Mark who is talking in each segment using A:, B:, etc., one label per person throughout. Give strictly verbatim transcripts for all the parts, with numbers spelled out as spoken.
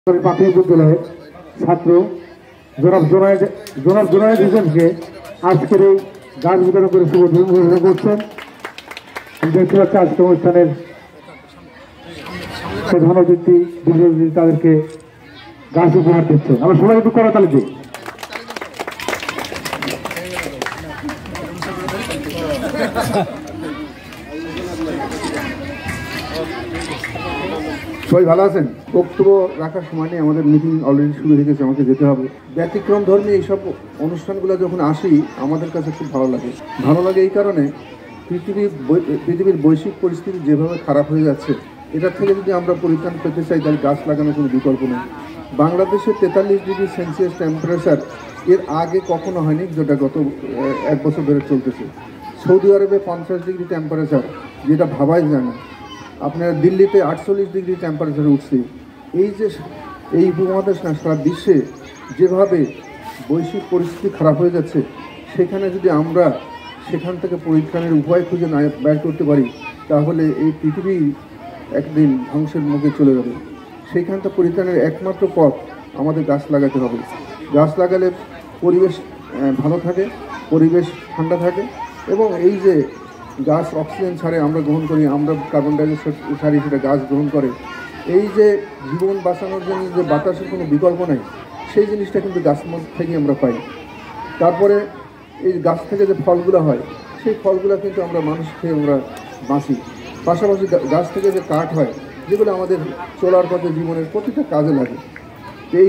A: প্রাথমিক বিদ্যালয়ের ছাত্র জনাব জোনায়েদ জনাব জোনায়েদ হোসেনকে আজকের এই গাছ বিতরণ করে শুভ ঘোষণা করছেন। দেখতে পাচ্ছি আজকের অনুষ্ঠানের প্রধান অতিথি বিশেষ তাদেরকে গাছ উপহার দিচ্ছেন। আমরা সবাই একটু করতালি দিই।
B: সবাই ভালো আছেন? বক্তব্য রাখার সময় নেই, আমাদের মিটিং অলরেডি শুরু হয়ে গেছে, আমাকে যেতে হবে। ব্যতিক্রম ধর্মী এইসব অনুষ্ঠানগুলো যখন আসি আমাদের কাছে খুব ভালো লাগে। ভালো লাগে এই কারণে পৃথিবীর পৃথিবীর বৈশ্বিক পরিস্থিতি যেভাবে খারাপ হয়ে যাচ্ছে, এটার থেকে যদি আমরা পরিত্রাণ পেতে চাই তাহলে গাছ লাগানোর কোনো বিকল্প নেই। বাংলাদেশে তেতাল্লিশ ডিগ্রি সেলসিয়াস টেম্পারেচার এর আগে কখনো হয়নি, যেটা গত এক বছর ধরে চলতেছে। সৌদি আরবে পঞ্চাশ ডিগ্রি টেম্পারেচার, যেটা ভাবাই যায় না। আপনার দিল্লিতে আটচল্লিশ ডিগ্রি টেম্পারেচার উঠছে। এই যে এই উপমহাদেশ না, সারা বিশ্বে যেভাবে বৈশ্বিক পরিস্থিতি খারাপ হয়ে যাচ্ছে, সেখানে যদি আমরা সেখান থেকে পরিত্রাণের উপায় খুঁজে না বের করতে পারি, তাহলে এই পৃথিবী একদিন ধ্বংসের মুখে চলে যাবে। সেইখানটা পরিত্রাণের একমাত্র পথ আমাদের গাছ লাগাতে হবে। গাছ লাগালে পরিবেশ ভালো থাকে, পরিবেশ ঠান্ডা থাকে, এবং এই যে গাছ অক্সিজেন ছাড়ে আমরা গ্রহণ করি, আমরা কার্বন ডাইঅক্সাইড ছাড়ি, সেটা গাছ গ্রহণ করে। এই যে জীবন বাঁচানোর জন্য যে বাতাসের কোনো বিকল্প নেই, সেই জিনিসটা কিন্তু গাছের মধ্যে থেকে আমরা পাই। তারপরে এই গাছ থেকে যে ফলগুলো হয়, সেই ফলগুলো কিন্তু আমরা মানুষ খেয়ে আমরা বাঁচি। পাশাপাশি গাছ থেকে যে কাঠ হয়, যেগুলো আমাদের চলার পথে জীবনের প্রতিটা কাজে লাগে। এই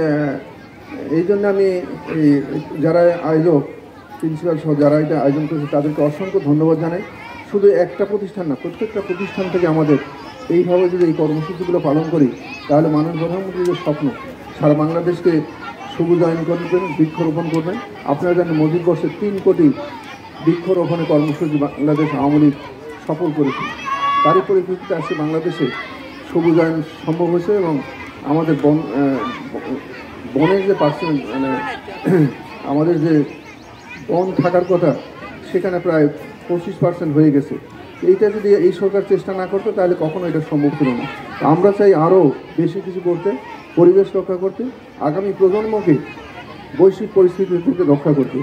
B: এই জন্য আমি এই যারা আয়োজক, প্রিন্সিপাল সহ যারা এটা আয়োজন করেছে, তাদেরকে অসংখ্য ধন্যবাদ জানাই। শুধু একটা প্রতিষ্ঠান না, প্রত্যেকটা প্রতিষ্ঠান থেকে আমাদের এইভাবে যদি এই কর্মসূচিগুলো পালন করি, তাহলে মাননীয় প্রধানমন্ত্রীর যে স্বপ্ন সারা বাংলাদেশকে সবুজায়ন করবেন, বৃক্ষরোপণ করবেন। আপনারা জানেন মজিদ বর্ষে তিন কোটি বৃক্ষরোপণের কর্মসূচি বাংলাদেশ আওয়ামী লীগ সফল করেছে। তারই পরিপ্রেক্ষিতে আজকে বাংলাদেশে সবুজায়ন সম্ভব হয়েছে, এবং আমাদের বন বনের যে পার্সেন্ট, মানে আমাদের যে বন থাকার কথা, সেখানে প্রায় পঁচিশ পার্সেন্ট হয়ে গেছে। এইটা যদি এই সরকার চেষ্টা না করতো, তাহলে কখনো এটা সম্ভব ছিল না। আমরা চাই আরও বেশি কিছু করতে, পরিবেশ রক্ষা করতে, আগামী প্রজন্মকে বৈশ্বিক পরিস্থিতি থেকে রক্ষা করতে।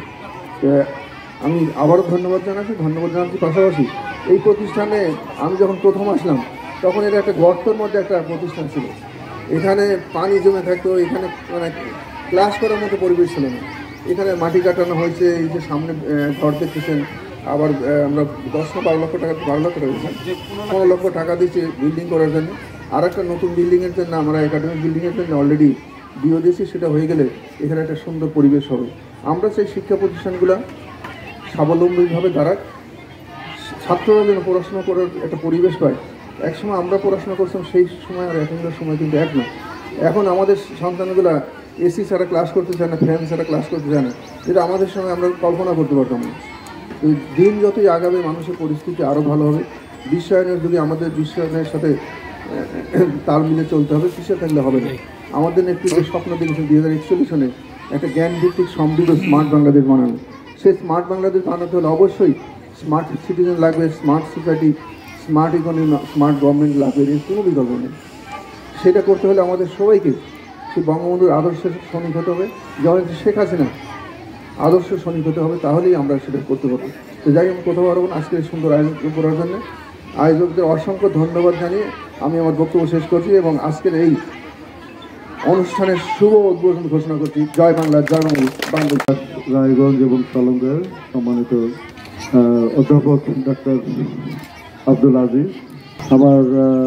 B: আমি আবারও ধন্যবাদ জানাচ্ছি। ধন্যবাদ জানাচ্ছি পাশাপাশি এই প্রতিষ্ঠানে আমি যখন প্রথম আসলাম, তখন এটা একটা গর্তের মধ্যে একটা প্রতিষ্ঠান ছিল। এখানে পানি জমে থাকতো, এখানে মানে ক্লাস করার মতো পরিবেশ ছিল না। এখানে মাটি কাটানো হয়েছে, এই যে সামনে ঘর দেখতেছেন, আবার আমরা দশ না বারো লক্ষ টাকা বারো লক্ষ টাকা পনেরো লক্ষ টাকা দিচ্ছি বিল্ডিং করার জন্য। আর একটা নতুন বিল্ডিংয়ের জন্য আমরা একাডেমিক বিল্ডিংয়ের জন্য অলরেডি ডিও দিয়েছি। সেটা হয়ে গেলে এখানে একটা সুন্দর পরিবেশ হবে। আমরা চাই শিক্ষা প্রতিষ্ঠানগুলো স্বাবলম্বীভাবে দাঁড়াক, ছাত্ররা যেন পড়াশোনা করার একটা পরিবেশ পায়। একসময় আমরা পড়াশোনা করছিলাম, সেই সময় আর এখনকার সময় কিন্তু এক না। এখন আমাদের সন্তানগুলা এসি ছাড়া ক্লাস করতে চায় না, ফ্যান ছাড়া ক্লাস করতে চায় না, যেটা আমাদের সময় আমরা কল্পনা করতে পারতাম না। দিন যতই আগাবে, মানুষের পরিস্থিতি আরও ভালো হবে। বিশ্বায়নের যুগে আমাদের বিশ্বায়নের সাথে তাল মিলে চলতে হবে, পিছিয়ে থাকলে হবে না। আমাদের নেতৃত্বে স্বপ্ন দেখেছেন দুই হাজার একচল্লিশ সনে একটা জ্ঞানভিত্তিক সমৃদ্ধ স্মার্ট বাংলাদেশ বানানো। সেই স্মার্ট বাংলাদেশ বানাতে হলে অবশ্যই স্মার্ট সিটিজেন লাগবে, smart society, smart economy, smart government লাগবে, এর কোনো বিকল্প নেই। সেটা করতে হলে আমাদের সবাইকে সেই বঙ্গবন্ধুর আদর্শের সৈনিক হতে হবে, যেমন শেখ হাসিনা আদর্শ সৈনিক হতে হবে, তাহলেই আমরা সেটা করতে পারবো। তো যাই আমি কোথাও পারবো না। আজকের সুন্দর আয়োজন করার জন্য আয়োজকদের অসংখ্য ধন্যবাদ জানিয়ে আমি আমার বক্তব্য শেষ করছি, এবং আজকের এই অনুষ্ঠানের শুভ উদ্বোধন ঘোষণা করছি। জয় বাংলা, জয় বাংলা।
C: রায়গঞ্জ এবং সলঙ্গের সম্মানিত অধ্যাপক ডাক্তার আব্দুল আজিজ, আমার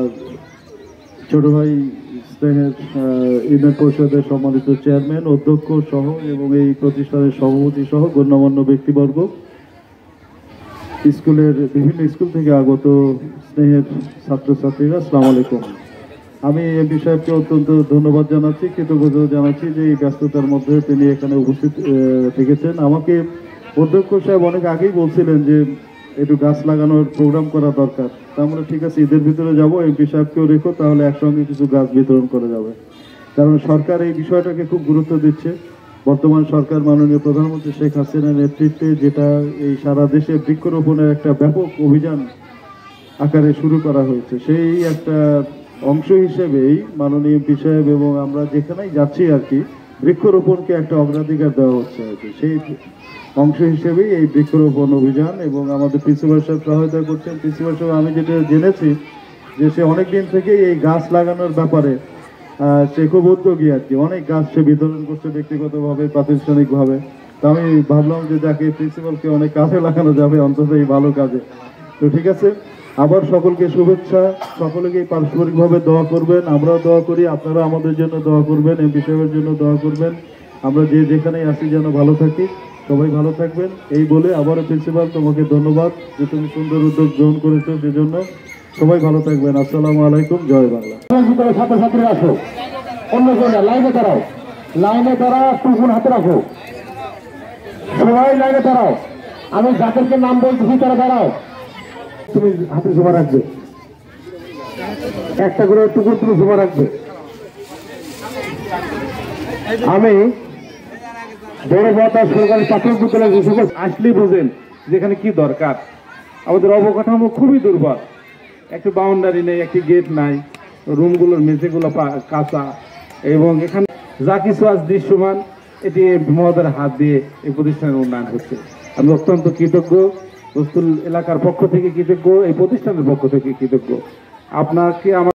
C: ছোট ভাই স্নেহের ইউনিয়ন পরিষদের সম্মানিত চেয়ারম্যান, অধ্যক্ষ সহ এবং এই প্রতিষ্ঠানের সভাপতি সহ গণ্যমান্য ব্যক্তিবর্গ, স্কুলের বিভিন্ন স্কুল থেকে আগত স্নেহের ছাত্রছাত্রীরা, আসসালামু আলাইকুম। আমি এমপি সাহেবকে অত্যন্ত ধন্যবাদ জানাচ্ছি, কৃতজ্ঞতা জানাচ্ছি যে এই ব্যস্ততার মধ্যে তিনি এখানে উপস্থিত থেকেছেন। আমাকে অধ্যক্ষ সাহেব অনেক আগেই বলছিলেন যে একটু গাছ লাগানোর প্রোগ্রাম করা দরকার। তা আমরা ঠিক আছে, ঈদের ভিতরে যাব, এমপি সাহেবকেও রেখো, তাহলে একসঙ্গে কিছু গাছ বিতরণ করা যাবে। কারণ সরকার এই বিষয়টাকে খুব গুরুত্ব দিচ্ছে। বর্তমান সরকার মাননীয় প্রধানমন্ত্রী শেখ হাসিনার নেতৃত্বে যেটা এই সারা দেশে বৃক্ষরোপণের একটা ব্যাপক অভিযান আকারে শুরু করা হয়েছে, সেই একটা অংশ হিসেবেই মাননীয় এমপি সাহেব এবং আমরা যেখানেই যাচ্ছি আর কি বৃক্ষরোপণকে একটা অগ্রাধিকার দেওয়া হচ্ছে আর কি। সেই অংশ হিসেবেই এই বৃক্ষরোপণ অভিযান এবং আমাদের প্রিন্সিপাল সাহেব সহায়তা করছেন। প্রিন্সিপাল সাহেব আমি যেটা জেনেছি যে সে অনেক দিন থেকেই এই গাছ লাগানোর ব্যাপারে সে খুব উদ্যোগী আর কি, অনেক গাছ সে বিতরণ করছে ব্যক্তিগতভাবে প্রাতিষ্ঠানিকভাবে। তো আমি ভাবলাম যে যাকে প্রিন্সিপালকে অনেক কাজে লাগানো যাবে অন্তত এই ভালো কাজে। তো ঠিক আছে, আবার সকলকে শুভেচ্ছা, সকলকে পারস্পরিকভাবে দোয়া করবেন, আমরাও দোয়া করি, আপনারা আমাদের জন্য দোয়া করবেন, এমপি সাহেবের জন্য দোয়া করবেন। আমরা যে যেখানেই আসি যেন ভালো থাকি, সবাই ভালো থাকবেন। এই বলে আবারও প্রিন্সিপাল তোমাকে ধন্যবাদ যে তুমি সুন্দর উদ্যোগ গ্রহণ করেছো, সেজন্য সবাই ভালো থাকবেন। আসসালামু আলাইকুম, জয় বাংলা।
A: ছাত্রছাত্রীরা আসো, অন্য জনে লাইনে দাঁড়াও, লাইনে দাঁড়াও, টুকুন হাতে রাখো, সবাই লাইনে দাঁড়াও। আমি যাদেরকে নাম বলতেছি তারা দাঁড়াও। তুমি হাতে জমা রাখবে, একটা করে টুকুর তুমি জমা রাখবে। আমি বড় বাতা সরকারি প্রাথমিক বিদ্যালয়ের যে সকল আসলেই বোঝেন যেখানে কি দরকার। আমাদের অবকাঠামো খুবই দুর্বল, একটু বাউন্ডারি নেই, একটি গেট নাই, রুমগুলোর মেঝেগুলো কাঁচা, এবং এখানে যা কিছু আজ দৃশ্যমান এটি মহোদয়ের হাত দিয়ে এই প্রতিষ্ঠানের উন্নয়ন হচ্ছে। আমি অত্যন্ত কৃতজ্ঞ, বস্তুল এলাকার পক্ষ থেকে কৃতজ্ঞ, এই প্রতিষ্ঠানের পক্ষ থেকে কৃতজ্ঞ। আপনাকে আমার